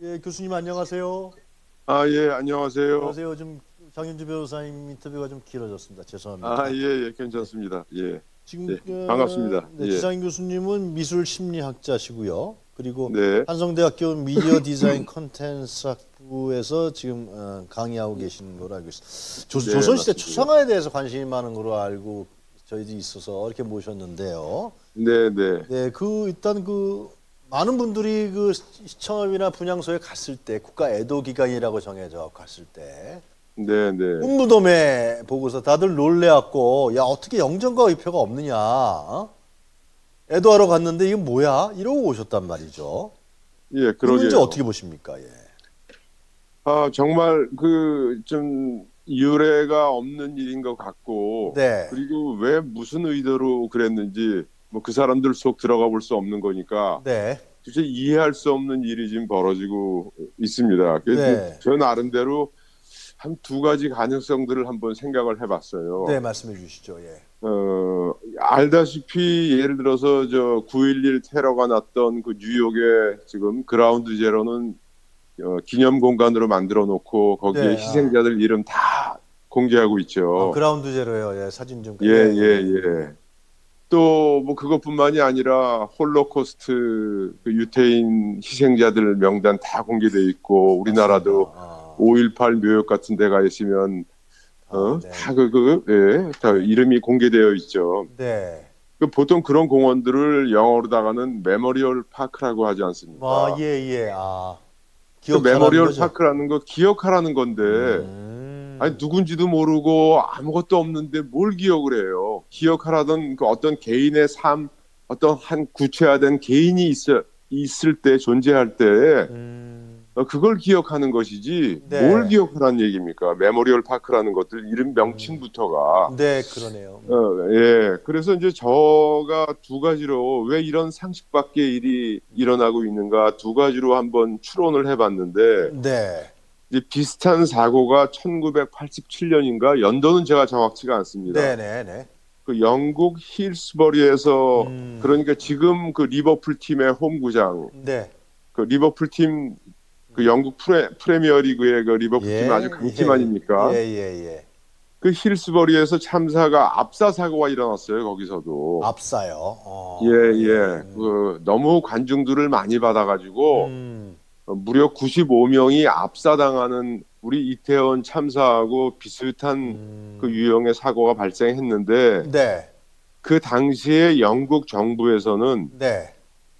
예, 교수님 안녕하세요. 아, 예, 안녕하세요. 안녕하세요. 좀 장윤주 변호사님 인터뷰가 좀 길어졌습니다. 아, 죄송합니다. 예, 예, 괜찮습니다. 예, 지금 예, 반갑습니다. 네, 예, 지상인 교수님은 미술 심리학자시고요. 그리고 네, 한성대학교 미디어 디자인 컨텐츠 학부에서 지금 강의하고 계시는 걸로 알고 있습니다. 네, 조선시대 맞습니다. 초상화에 대해서 관심이 많은 걸로 알고 저희도 있어서 이렇게 모셨는데요. 네, 네, 네, 일단 많은 분들이 시청업이나 분향소에 갔을 때 국가 애도 기간이라고 정해져 갔을 때 네, 네. 꿈무덤에 보고서 다들 놀래갖고 야 어떻게 영정과 의표가 없느냐 어? 애도하러 갔는데 이게 뭐야 이러고 오셨단 말이죠. 예, 이 문제 그러게요. 어떻게 보십니까? 예. 아, 정말 좀 유례가 없는 일인 것 같고, 네, 그리고 왜 무슨 의도로 그랬는지 뭐 그 사람들 속 들어가 볼 수 없는 거니까 네, 도대체 이해할 수 없는 일이 지금 벌어지고 있습니다. 그래서 네, 저 나름대로 한 두 가지 가능성들을 한번 생각을 네 해봤어요. 말씀해 주시죠. 예. 알다시피 예를 들어서 저 9.11 테러가 났던 그 뉴욕의 지금 그라운드 제로는 기념 공간으로 만들어 놓고 거기에 네, 희생자들 이름 다 공개하고 있죠. 그라운드 제로요. 예, 사진 좀. 예, 예, 예, 예, 예. 예. 또 뭐 그것뿐만이 아니라 홀로코스트 그 유태인 희생자들 명단 다 공개돼 있고 맞습니다. 우리나라도 5.18 묘역 같은 데 가 있으면 네, 다 이름이 공개되어 있죠. 네. 보통 그런 공원들을 영어로다가는 메모리얼 파크라고 하지 않습니까? 예, 예. 그 기억하라는 메모리얼 거죠. 파크라는 거 기억하라는 건데, 아니, 음, 누군지도 모르고 아무것도 없는데 뭘 기억을 해요? 기억하라던 그 어떤 개인의 삶, 어떤 한 구체화된 개인이 있을 때, 존재할 때, 음, 그걸 기억하는 것이지, 뭘 네, 기억하라는 얘기입니까? 메모리얼 파크라는 것들, 이름 명칭부터가. 네, 그러네요. 예. 그래서 이제 저가 두 가지로 왜 이런 상식 밖의 일이 일어나고 있는가 두 가지로 한번 추론을 해봤는데, 네, 이제 비슷한 사고가 1987년인가 연도는 제가 정확치가 네, 않습니다. 네, 네. 그 영국 힐스버리에서 음, 그러니까 지금 그 리버풀 팀의 홈구장 네, 그 리버풀 팀 그 영국 프레미어리그의 그 리버풀 팀 아주 예, 강팀 예, 예, 아닙니까? 예, 예. 그 힐스버리에서 참사가 압사 사고가 일어났어요. 거기서도. 압사요. 예, 예, 예. 너무 관중들을 많이 받아가지고 음, 무려 95명이 압사당하는 우리 이태원 참사하고 비슷한 그 음, 유형의 사고가 발생했는데 네, 그 당시에 영국 정부에서는 네.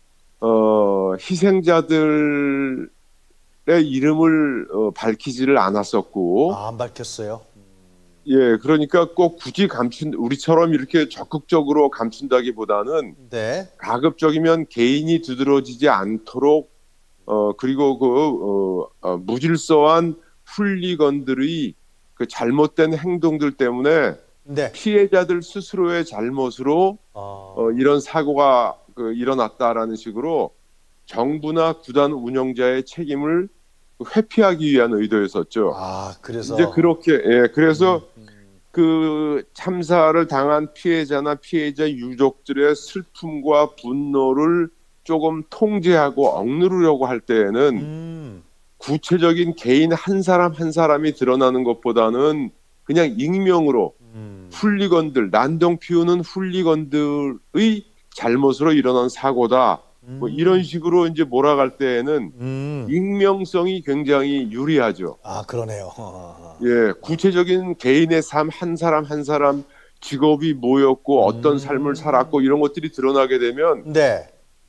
희생자들의 이름을 밝히지를 않았었고 안 밝혔어요. 예, 그러니까 꼭 굳이 우리처럼 이렇게 적극적으로 감춘다기보다는 네, 가급적이면 개인이 두드러지지 않도록 그리고 무질서한 훌리건들의 그 잘못된 행동들 때문에 네. 피해자들 스스로의 잘못으로 이런 사고가 일어났다라는 식으로 정부나 구단 운영자의 책임을 회피하기 위한 의도였었죠. 이제 그래서, 그렇게 예, 그래서 음, 그 참사를 당한 피해자나 피해자 유족들의 슬픔과 분노를 조금 통제하고 억누르려고 할 때에는 음, 구체적인 개인 한 사람 한 사람이 드러나는 것보다는 그냥 익명으로 음, 훌리건들, 난동 피우는 훌리건들의 잘못으로 일어난 사고다. 뭐 이런 음, 식으로 이제 몰아갈 때에는 음. 익명성이 굉장히 유리하죠. 그러네요. 예, 구체적인 개인의 삶, 한 사람 한 사람 직업이 뭐였고 어떤 삶을 살았고 음, 이런 것들이 드러나게 되면 네.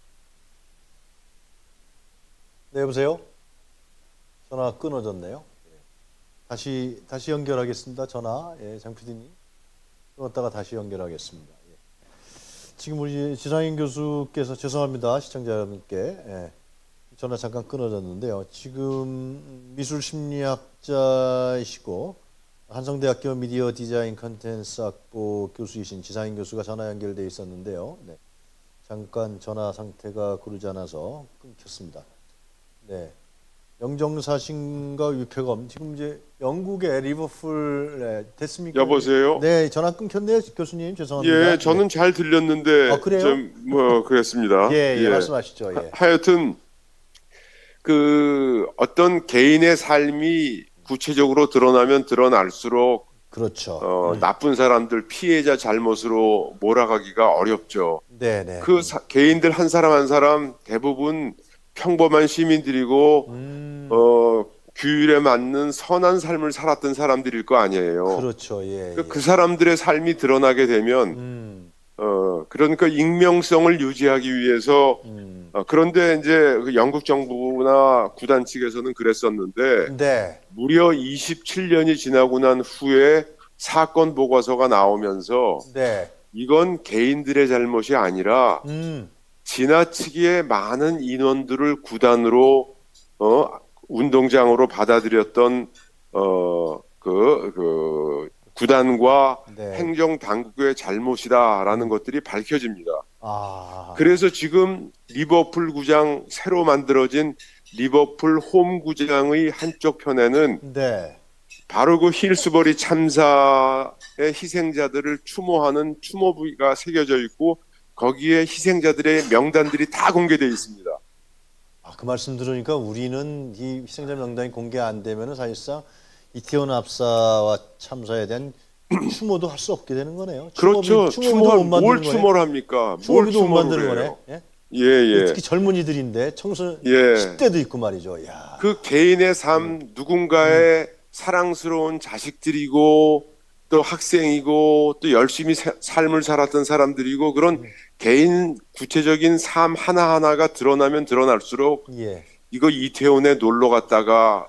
네, 여보세요? 전화 끊어졌네요. 다시 연결하겠습니다. 전화. 예, 장 PD님. 끊었다가 다시 연결하겠습니다. 예. 지금 우리 지상인 교수께서 죄송합니다. 시청자 여러분께. 예. 전화 잠깐 끊어졌는데요. 지금 미술 심리학자이시고 한성대학교 미디어 디자인 컨텐츠 학부 교수이신 지상인 교수가 전화 연결돼 있었는데요. 네. 잠깐 전화 상태가 고르지 않아서 끊겼습니다. 네. 영정사신과 유쾌검 지금 이제 영국의 리버풀 됐습니까? 여보세요? 네, 전화 끊겼네요, 교수님. 죄송합니다. 예, 예. 저는 잘 들렸는데 그래요? 좀 뭐 그랬습니다. 예, 예, 예. 말씀하시죠. 예. 하여튼 어떤 개인의 삶이 구체적으로 드러나면 드러날수록 그렇죠. 나쁜 사람들 피해자 잘못으로 몰아가기가 어렵죠. 네네. 개인들 한 사람 한 사람 대부분 평범한 시민들이고 규율에 맞는 선한 삶을 살았던 사람들일 거 아니에요. 그렇죠. 예, 그 사람들의 삶이 드러나게 되면 그러니까 익명성을 유지하기 위해서 그런데 이제 그 영국 정부나 구단 측에서는 그랬었는데 네. 무려 27년이 지나고 난 후에 사건 보고서가 나오면서 네. 이건 개인들의 잘못이 아니라 지나치게 많은 인원들을 구단으로 운동장으로 받아들였던 구단과 네. 행정 당국의 잘못이다라는 것들이 밝혀집니다. 그래서 지금 리버풀 구장 새로 만들어진 리버풀 홈 구장의 한쪽 편에는 네. 바로 그 힐스버리 참사의 희생자들을 추모하는 추모부가 새겨져 있고 거기에 희생자들의 명단들이 다 공개되어 있습니다. 그 말씀 들으니까 우리는 이 희생자 명단이 공개 안 되면은 사실상 이태원 압사와 참사에 대한 추모도 할 수 없게 되는 거네요. 그렇죠. 추모비도 못 뭘 만드는 추모를 합니까? 추모비도 못 만드는 거네. 예? 예. 특히 젊은이들인데 청소년 예. 10대도 있고 말이죠. 야. 그 개인의 삶, 누군가의 사랑스러운 자식들이고 또 학생이고 또 열심히 삶을 살았던 사람들이고 그런 개인 구체적인 삶 하나하나가 드러나면 드러날수록 예. 이거 이태원에 놀러 갔다가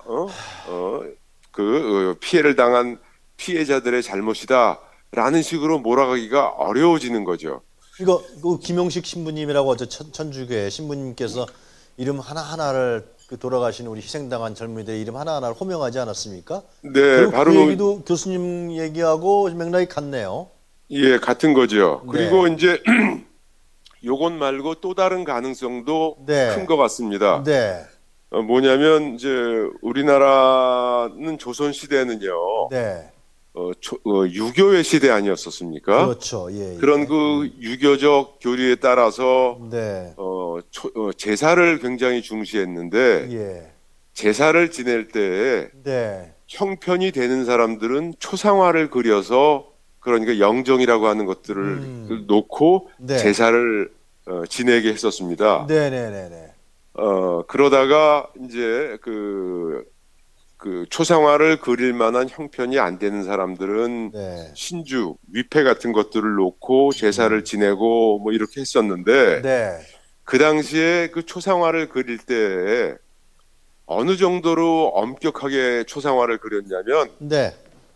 피해를 당한 피해자들의 잘못이다라는 식으로 몰아가기가 어려워지는 거죠. 이거 그 김용식 신부님이라고 어제 천주교회 신부님께서 이름 하나하나를 돌아가신 우리 희생당한 젊은이들의 이름 하나하나를 호명하지 않았습니까? 네, 바로 그 얘기도 교수님 얘기하고 맥락이 같네요. 예, 같은 거죠. 네. 그리고 이제 요것 말고 또 다른 가능성도 네. 큰 것 같습니다. 네. 뭐냐면 이제 우리나라는 조선 시대는요. 네. 유교의 시대 아니었었습니까? 그렇죠. 예. 그런 그 유교적 교리에 따라서 네. 제사를 굉장히 중시했는데 예. 제사를 지낼 때 네. 형편이 되는 사람들은 초상화를 그려서 그러니까 영정이라고 하는 것들을 놓고 네. 제사를 지내게 했었습니다. 네네네네. 그러다가 이제 그 초상화를 그릴 만한 형편이 안 되는 사람들은 네. 신주, 위패 같은 것들을 놓고 제사를 지내고 뭐 이렇게 했었는데 네. 그 당시에 그 초상화를 그릴 때 어느 정도로 엄격하게 초상화를 그렸냐면 네.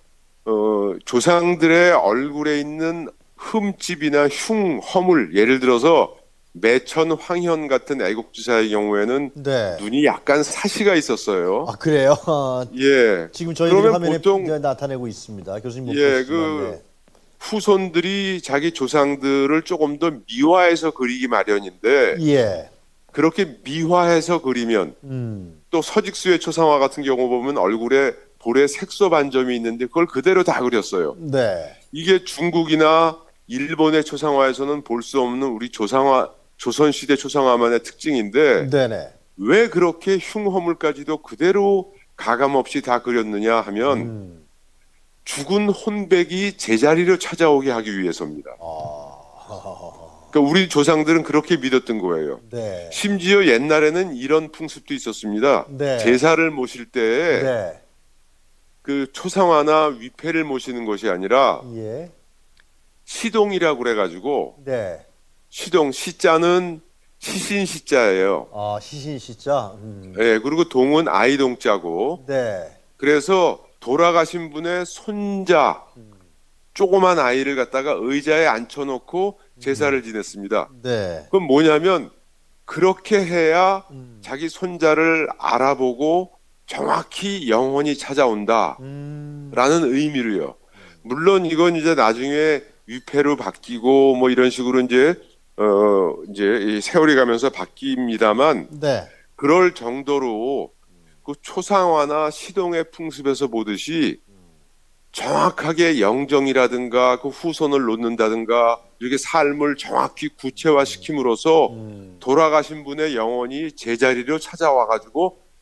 조상들의 얼굴에 있는 흠집이나 허물 예를 들어서 매천 황현 같은 애국지사의 경우에는 네. 눈이 약간 사시가 있었어요. 그래요? 예. 지금 저희들이 화면에 보통 나타내고 있습니다. 교수님 못 예, 보시지만. 네. 후손들이 자기 조상들을 조금 더 미화해서 그리기 마련인데 예. 그렇게 미화해서 그리면 또 서직수의 초상화 같은 경우 보면 얼굴에 볼에 색소 반점이 있는데 그걸 그대로 다 그렸어요. 네. 이게 중국이나 일본의 초상화에서는 볼 수 없는 우리 조선시대 초상화만의 특징인데 네네. 왜 그렇게 흉허물까지도 그대로 가감없이 다 그렸느냐 하면 죽은 혼백이 제자리로 찾아오게 하기 위해서입니다. 그러니까 우리 조상들은 그렇게 믿었던 거예요. 네. 심지어 옛날에는 이런 풍습도 있었습니다. 네. 제사를 모실 때 네. 그 초상화나 위패를 모시는 것이 아니라 예. 시동이라고 그래가지고 네. 시동 시자는 시신 시자예요. 시신 시자. 네, 그리고 동은 아이동자고. 네. 그래서 돌아가신 분의 손자 조그만 아이를 갖다가 의자에 앉혀놓고 제사를 지냈습니다. 네. 그건 뭐냐면 그렇게 해야 자기 손자를 알아보고 정확히 영혼이 찾아온다라는 의미로요. 물론 이건 이제 나중에 위패로 바뀌고 뭐 이런 식으로 이제 이 세월이 가면서 바뀝니다만 네. 그럴 정도로 그 초상화나 시동의 풍습에서 보듯이 정확하게 영정이라든가 그 후손을 놓는다든가 이렇게 삶을 정확히 구체화시킴으로써 돌아가신 분의 영혼이 제자리로 찾아와 가지고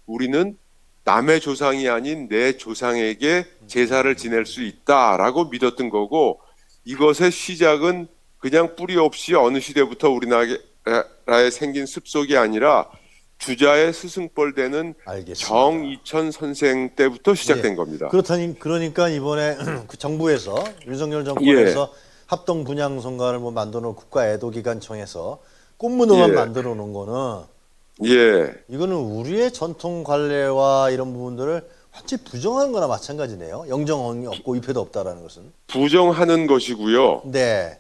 우리는 남의 조상이 아닌 내 조상에게 제사를 지낼 수 있다라고 믿었던 거고, 이것의 시작은 그냥 뿌리 없이 어느 시대부터 우리나라에 생긴 습속이 아니라 주자의 스승뻘 되는 알겠습니다. 정이천 선생 때부터 시작된 예. 겁니다. 그러니까 이번에 그 정부에서 윤석열 정권에서 합동 분양 선거를 뭐 만들어 놓은 국가 애도기관청에서 꽃문호만 예. 만들어 놓은 거는 예, 이거는 우리의 전통 관례와 이런 부분들을 완전히 부정하는 거나 마찬가지네요. 영정이 없고 위패도 없다라는 것은. 부정하는 것이고요. 네.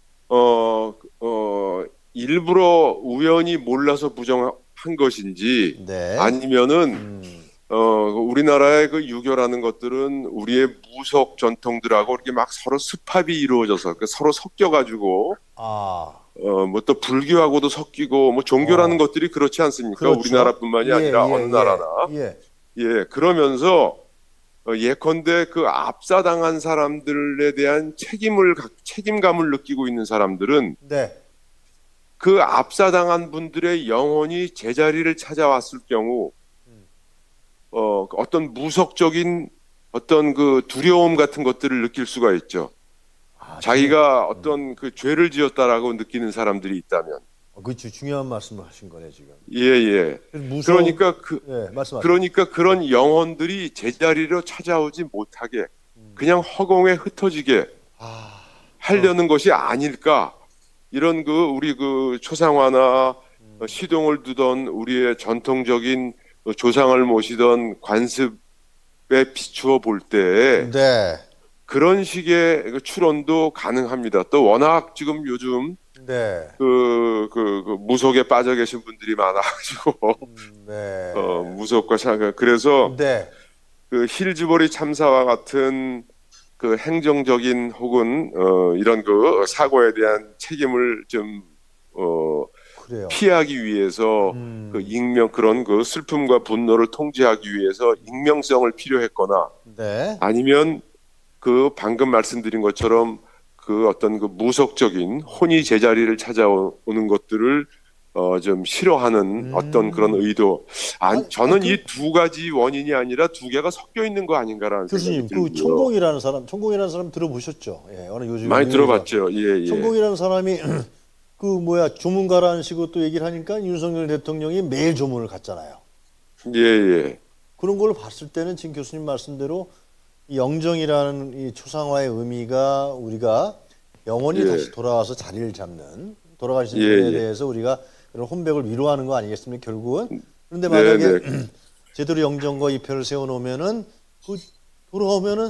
일부러 우연히 몰라서 부정한 것인지 네. 아니면은 우리나라의 그 유교라는 것들은 우리의 무속 전통들하고 이렇게 막 서로 습합이 이루어져서 서로 섞여가지고 뭐 또 불교하고도 섞이고 뭐 종교라는 것들이 그렇지 않습니까? 그렇죠. 우리나라뿐만이 아니라 어느 나라나. 예, 그러면서 예컨대 그 압사당한 사람들에 대한 책임감을 느끼고 있는 사람들은 네. 그 압사당한 분들의 영혼이 제자리를 찾아왔을 경우 어떤 무속적인 어떤 그 두려움 같은 것들을 느낄 수가 있죠. 자기가 어떤 그 죄를 지었다라고 느끼는 사람들이 있다면. 그렇죠. 중요한 말씀을 하신 거네 지금. 예. 그러니까 그러니까 그런 영혼들이 제자리로 찾아오지 못하게 그냥 허공에 흩어지게 하려는 것이 아닐까. 이런 우리 초상화나 시동을 두던 우리의 전통적인 조상을 모시던 관습에 비추어 볼 때 네. 그런 식의 추론도 가능합니다. 또 워낙 지금 요즘 네. 무속에 빠져 계신 분들이 많아가지고 네. 무속과 그래서 네. 그 힐즈보리 참사와 같은 그 행정적인 혹은 이런 그 사고에 대한 책임을 좀 그래요. 피하기 위해서 그런 그 슬픔과 분노를 통제하기 위해서 익명성을 필요했거나 네. 아니면 그 방금 말씀드린 것처럼 그 어떤 그 무속적인 혼이 제자리를 찾아오는 것들을 좀 싫어하는 어떤 그런 의도. 저는 이 두 가지 원인이 아니라 두 개가 섞여 있는 거 아닌가라는 교수님, 생각이 들고요. 천공이라는 사람 들어보셨죠? 예, 어느 요즘 많이 들어봤죠. 예. 천공이라는 사람이 조문가라는 식으로 또 얘기를 하니까 윤석열 대통령이 매일 조문을 갔잖아요. 예. 그런 걸 봤을 때는 지금 교수님 말씀대로 이 영정이라는 이 초상화의 의미가 우리가 영원히 다시 돌아와서 자리를 잡는 돌아가신 분에 대해서 우리가 그런 혼백을 위로하는 거 아니겠습니까? 결국은. 그런데 만약에 제대로 영정과 입회를 세워놓으면은 돌아오면은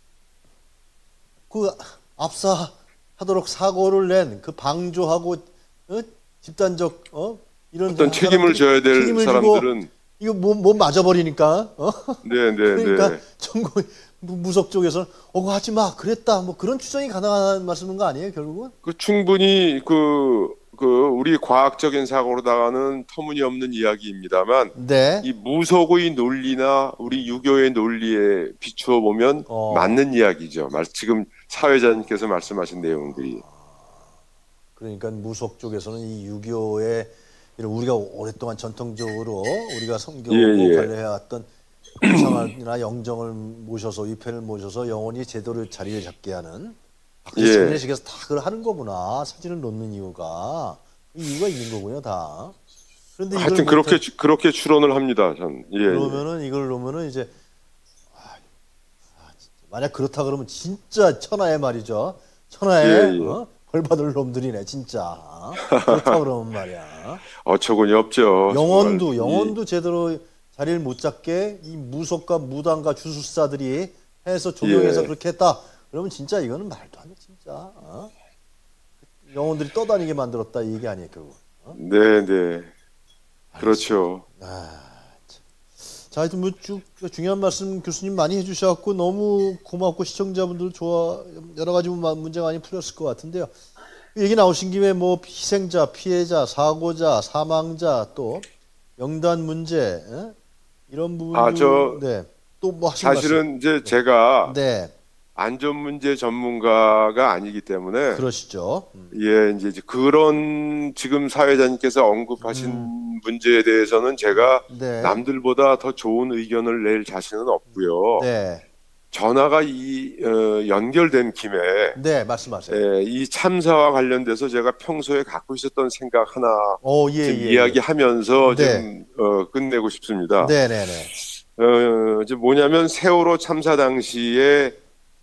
압사하도록 사고를 낸 그 방조하고 집단적 이런 어떤 책임을 져야 될 사람들은 이거 몸 맞아버리니까. 그러니까 전국 무속 쪽에서는 하지 마 그랬다 뭐 그런 추정이 가능한 말씀인 거 아니에요 결국은? 충분히 우리 과학적인 사고로다가는 터무니없는 이야기입니다만 이 무속의 논리나 우리 유교의 논리에 비추어 보면 맞는 이야기죠. 지금 사회자님께서 말씀하신 내용들이. 그러니까 무속 쪽에서는 이 유교의 우리가 오랫동안 전통적으로 우리가 섬겨오고 관리해왔던 조상이나 영정을 모셔서 위패를 모셔서 영원히 제대로 자리를 잡게 하는 장례식에서 다 그걸 하는 거구나. 사진을 놓는 이유가 있는 거군요, 다. 그런데 하여튼 그렇게 추론을 합니다, 전. 그러면은 이걸 놓으면은 이제 만약 그렇다 그러면 진짜 천하의 말이죠. 천하의 벌 받을 놈들이네, 진짜. 그렇다 그러면 말이야. 어처구니 없죠. 영혼도 제대로 자리를 못 잡게 이 무속과 무당과 주술사들이 해서 조명해서 그렇게 했다. 그러면 진짜 이거는 말도 안 돼, 진짜. 영혼들이 떠다니게 만들었다 이 얘기 아니에요, 결국. 네. 그렇죠. 자, 하여튼 중요한 말씀 교수님 많이 해주셔갖고 너무 고맙고 시청자분들 여러 가지 문제가 많이 풀렸을 것 같은데요. 얘기 나오신 김에 희생자, 피해자, 사고자, 사망자 또 명단 문제 이런 부분도 또 하신 사실은 이제 제가 안전 문제 전문가가 아니기 때문에 그러시죠. 예, 이제 그런 지금 사회자님께서 언급하신 문제에 대해서는 제가 네. 남들보다 더 좋은 의견을 낼 자신은 없고요. 네. 전화가 연결된 김에 네, 말씀하세요. 예, 이 참사와 관련돼서 제가 평소에 갖고 있었던 생각 하나 좀 예. 이야기하면서 네. 좀 끝내고 싶습니다. 네네네. 이제 뭐냐면 세월호 참사 당시에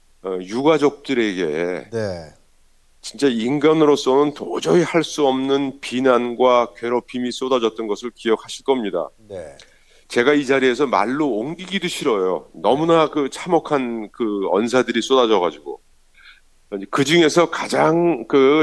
유가족들에게 네. 진짜 인간으로서는 도저히 할 수 없는 비난과 괴롭힘이 쏟아졌던 것을 기억하실 겁니다. 네. 제가 이 자리에서 말로 옮기기도 싫어요. 너무나 그 참혹한 그 언사들이 쏟아져가지고 그 중에서 가장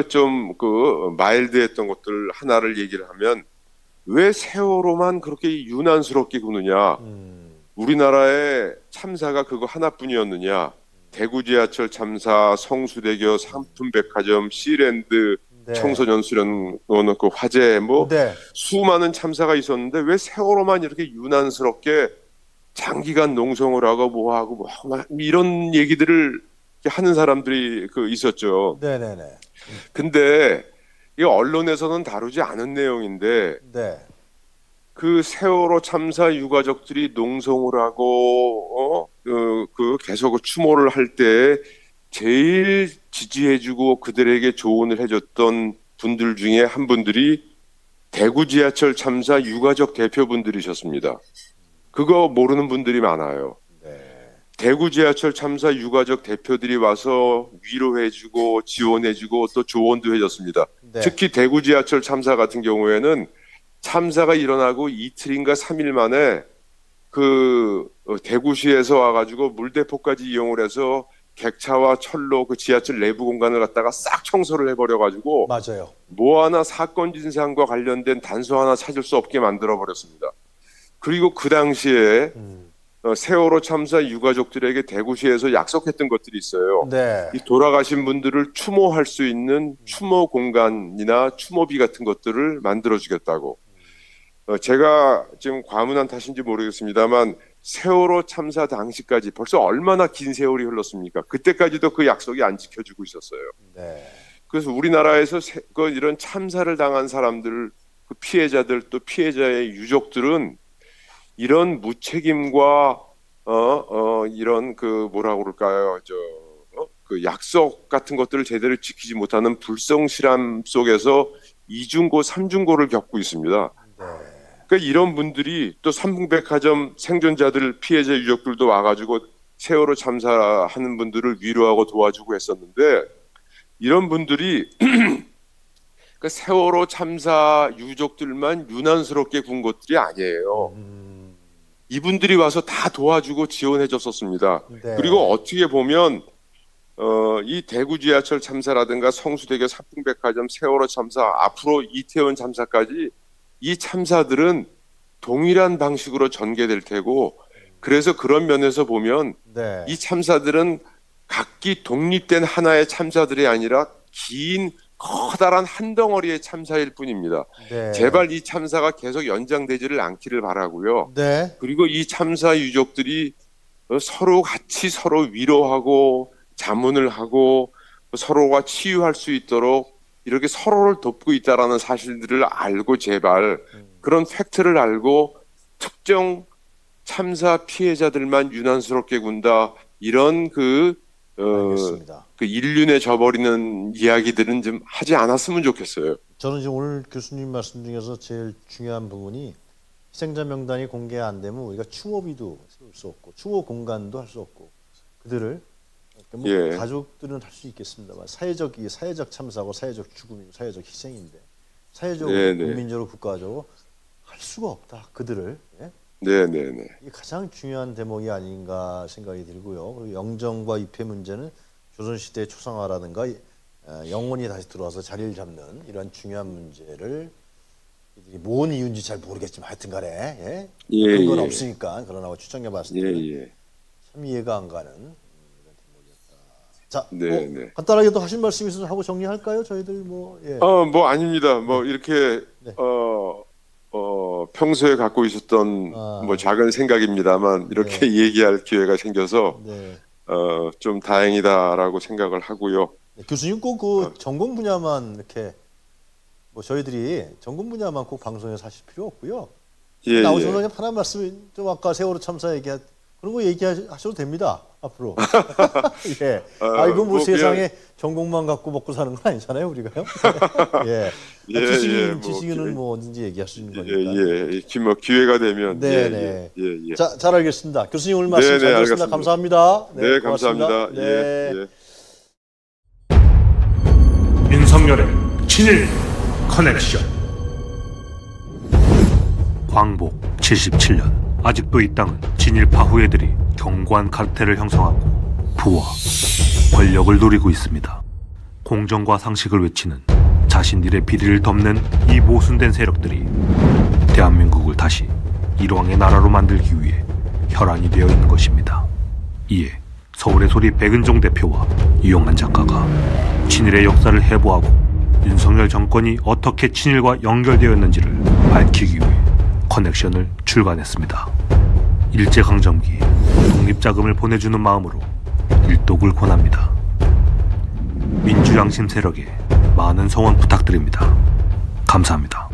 마일드했던 것들 하나를 얘기를 하면 왜 세월호만 그렇게 유난스럽게 구느냐? 우리나라의 참사가 그거 하나뿐이었느냐? 대구 지하철 참사, 성수대교 상품백화점, 시랜드 네. 청소년 수련원 그 화재 네. 수많은 참사가 있었는데 왜 세월호만 이렇게 유난스럽게 장기간 농성을 하고 뭐하고 이런 얘기들을 하는 사람들이 있었죠. 네네네. 근데 이 언론에서는 다루지 않은 내용인데 네. 그 세월호 참사 유가족들이 농성을 하고 계속 추모를 할 때 제일 지지해주고 그들에게 조언을 해줬던 분들 중에 한 분들이 대구 지하철 참사 유가족 대표분들이셨습니다. 그거 모르는 분들이 많아요. 네. 대구 지하철 참사 유가족 대표들이 와서 위로해주고 지원해주고 또 조언도 해줬습니다. 네. 특히 대구 지하철 참사 같은 경우에는 참사가 일어나고 이틀인가 3일 만에 대구시에서 와가지고 물대포까지 이용을 해서 객차와 철로 그 지하철 내부 공간을 갖다가 싹 청소를 해버려가지고 맞아요. 뭐 하나 사건 진상과 관련된 단서 하나 찾을 수 없게 만들어 버렸습니다. 그리고 그 당시에 세월호 참사 유가족들에게 대구시에서 약속했던 것들이 있어요. 네. 이 돌아가신 분들을 추모할 수 있는 추모 공간이나 추모비 같은 것들을 만들어 주겠다고. 제가 지금 과문한 탓인지 모르겠습니다만 세월호 참사 당시까지 벌써 얼마나 긴 세월이 흘렀습니까? 그때까지도 그 약속이 안 지켜지고 있었어요. 네. 그래서 우리나라에서 이런 참사를 당한 사람들, 그 피해자들 또 피해자의 유족들은 이런 무책임과 이런 뭐라고 그럴까요? 그 약속 같은 것들을 제대로 지키지 못하는 불성실함 속에서 이중고, 삼중고를 겪고 있습니다. 네. 그러니까 이런 분들이 또 삼풍백화점 생존자들 피해자 유족들도 와가지고 세월호 참사하는 분들을 위로하고 도와주고 했었는데 이런 분들이 그러니까 세월호 참사 유족들만 유난스럽게 군 것들이 아니에요. 이분들이 와서 다 도와주고 지원해 줬었습니다. 네. 그리고 어떻게 보면 이 대구 지하철 참사라든가 성수대교 삼풍백화점 세월호 참사 앞으로 이태원 참사까지 이 참사들은 동일한 방식으로 전개될 테고 그래서 그런 면에서 보면 네. 이 참사들은 각기 독립된 하나의 참사들이 아니라 긴 커다란 한 덩어리의 참사일 뿐입니다. 네. 제발 이 참사가 계속 연장되지를 않기를 바라고요. 네. 그리고 이 참사 유족들이 서로 같이 서로 위로하고 자문을 하고 서로가 치유할 수 있도록 이렇게 서로를 돕고 있다라는 사실들을 알고 제발 그런 팩트를 알고 특정 참사 피해자들만 유난스럽게 군다 이런 알겠습니다. 그 인륜에 져버리는 이야기들은 좀 하지 않았으면 좋겠어요. 저는 지금 오늘 교수님 말씀 중에서 제일 중요한 부분이 희생자 명단이 공개 안 되면 우리가 추모비도 세울 수 없고 추모 공간도 할 수 없고 그들을 예. 가족들은 할 수 있겠습니다만 사회적 참사고 사회적 죽음이고 사회적 희생인데 사회적으로 네네. 국민적으로 국가적으로 할 수가 없다 그들을. 예? 네네네. 이게 가장 중요한 대목이 아닌가 생각이 들고요. 그리고 영정과 입회 문제는 조선시대의 초상화라든가 영혼이 다시 들어와서 자리를 잡는 이런 중요한 문제를 이들이 뭔 이유인지 잘 모르겠지만 하여튼간에 예, 근거는 예. 없으니까 그러나 추정해 봤을 예, 때는 예. 참 이해가 안 가는 이런 대목이었다. 자, 네, 네. 간단하게 또 하신 말씀 있어서 하고 정리할까요? 저희들 뭐 예. 뭐 아닙니다. 뭐 이렇게 네. 평소에 갖고 있었던 뭐 작은 생각입니다만 이렇게 얘기할 기회가 생겨서 네. 좀 다행이다라고 생각을 하고요. 네, 교수님 꼭 그 전공 분야만 이렇게 뭐 저희들이 전공 분야만 꼭 방송에서 하실 필요 없고요. 예, 나오셔서 예. 그냥 편한 말씀 좀 아까 세월호 참사 그런 거 얘기하셔도 됩니다. 앞으로. 예. 이거 뭐 세상에 전공만 갖고 먹고 사는 건 아니잖아요, 우리가요. 예. 지식인은 뭐 언제든지 얘기할 수 있는 거니까. 뭐 기회가 되면. 네네. 예. 자, 잘 알겠습니다. 교수님 오늘 말씀 잘 들었습니다. 알겠습니다. 감사합니다. 네, 고맙습니다. 감사합니다. 네. 윤석열의 친일 커넥션. 광복 77년, 아직도 이 땅은 친일파 후예들이 견고한 카르텔을 형성하고 부와 권력을 누리고 있습니다. 공정과 상식을 외치는 자신들의 비리를 덮는 이 모순된 세력들이 대한민국을 다시 일왕의 나라로 만들기 위해 혈안이 되어 있는 것입니다. 이에 서울의 소리 백은종 대표와 이용한 작가가 친일의 역사를 해부하고 윤석열 정권이 어떻게 친일과 연결되었는지를 밝히기 위해 커넥션을 출간했습니다. 일제강점기 독립자금을 보내주는 마음으로 일독을 권합니다. 민주양심 세력에 많은 성원 부탁드립니다. 감사합니다.